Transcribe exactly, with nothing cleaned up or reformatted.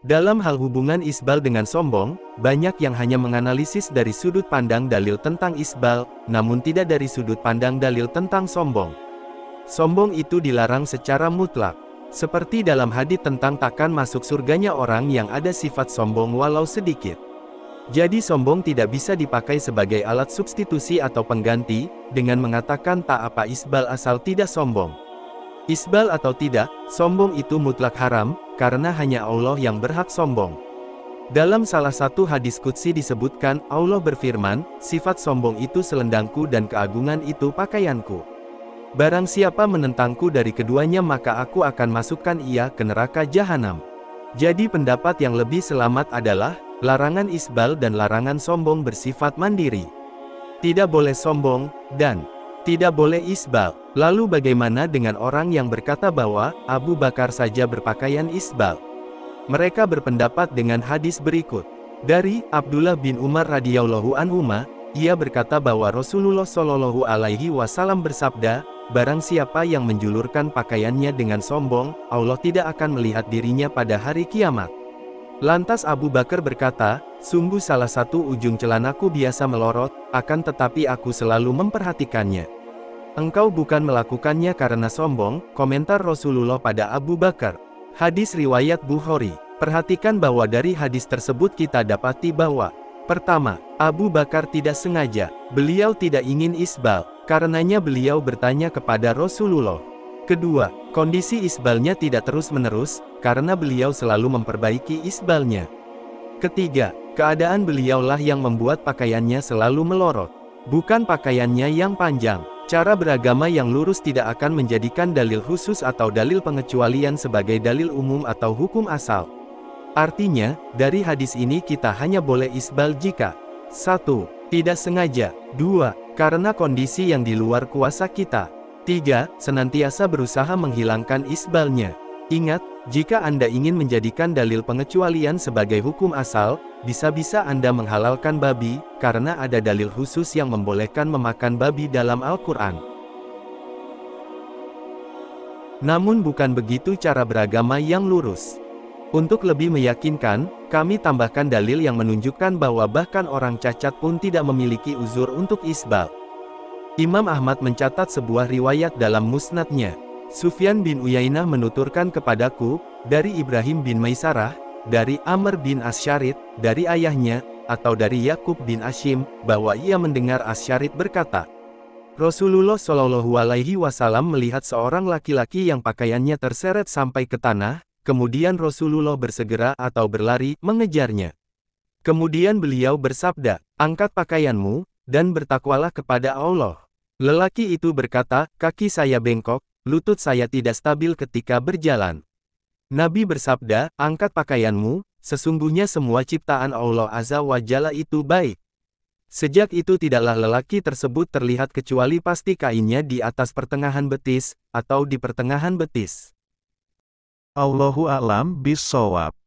Dalam hal hubungan isbal dengan sombong, banyak yang hanya menganalisis dari sudut pandang dalil tentang isbal, namun tidak dari sudut pandang dalil tentang sombong. Sombong itu dilarang secara mutlak. Seperti dalam hadits tentang takkan masuk surganya orang yang ada sifat sombong walau sedikit. Jadi sombong tidak bisa dipakai sebagai alat substitusi atau pengganti, dengan mengatakan tak apa isbal asal tidak sombong. Isbal atau tidak, sombong itu mutlak haram, karena hanya Allah yang berhak sombong. Dalam salah satu hadis qudsi disebutkan, Allah berfirman, sifat sombong itu selendangku dan keagungan itu pakaianku. Barang siapa menentangku dari keduanya maka aku akan masukkan ia ke neraka jahanam. Jadi pendapat yang lebih selamat adalah, larangan isbal dan larangan sombong bersifat mandiri. Tidak boleh sombong, dan tidak boleh isbal. Lalu bagaimana dengan orang yang berkata bahwa Abu Bakar saja berpakaian isbal? Mereka berpendapat dengan hadis berikut. Dari Abdullah bin Umar radhiyallahu anhuma, ia berkata bahwa Rasulullah shallallahu alaihi wasallam bersabda, barang siapa yang menjulurkan pakaiannya dengan sombong, Allah tidak akan melihat dirinya pada hari kiamat. Lantas Abu Bakar berkata, sungguh salah satu ujung celanaku biasa melorot, akan tetapi aku selalu memperhatikannya. Engkau bukan melakukannya karena sombong, komentar Rasulullah pada Abu Bakar. Hadis riwayat Bukhari. Perhatikan bahwa dari hadis tersebut kita dapati bahwa, pertama, Abu Bakar tidak sengaja, beliau tidak ingin isbal, karenanya beliau bertanya kepada Rasulullah. Kedua, kondisi isbalnya tidak terus-menerus, karena beliau selalu memperbaiki isbalnya. Ketiga, keadaan beliaulah yang membuat pakaiannya selalu melorot, bukan pakaiannya yang panjang. Cara beragama yang lurus tidak akan menjadikan dalil khusus atau dalil pengecualian sebagai dalil umum atau hukum asal. Artinya, dari hadis ini kita hanya boleh isbal jika satu. Tidak sengaja. Dua. Karena kondisi yang di luar kuasa kita. Tiga. Senantiasa berusaha menghilangkan isbalnya. Ingat, jika Anda ingin menjadikan dalil pengecualian sebagai hukum asal, bisa-bisa Anda menghalalkan babi, karena ada dalil khusus yang membolehkan memakan babi dalam Al-Quran. Namun bukan begitu cara beragama yang lurus. Untuk lebih meyakinkan, kami tambahkan dalil yang menunjukkan bahwa bahkan orang cacat pun tidak memiliki uzur untuk isbal. Imam Ahmad mencatat sebuah riwayat dalam musnadnya. Sufyan bin Uyainah menuturkan kepadaku, dari Ibrahim bin Maisarah, dari Amr bin Asyarid, dari ayahnya, atau dari Yakub bin Ashim, bahwa ia mendengar Asyarid berkata, Rasulullah shallallahu alaihi wasallam melihat seorang laki-laki yang pakaiannya terseret sampai ke tanah, kemudian Rasulullah bersegera atau berlari mengejarnya. Kemudian beliau bersabda, angkat pakaianmu, dan bertakwalah kepada Allah. Lelaki itu berkata, kaki saya bengkok, lutut saya tidak stabil ketika berjalan. Nabi bersabda, angkat pakaianmu, sesungguhnya semua ciptaan Allah Azza wa Jalla itu baik. Sejak itu tidaklah lelaki tersebut terlihat kecuali pasti kainnya di atas pertengahan betis, atau di pertengahan betis. Allahu a'lam bishshawab.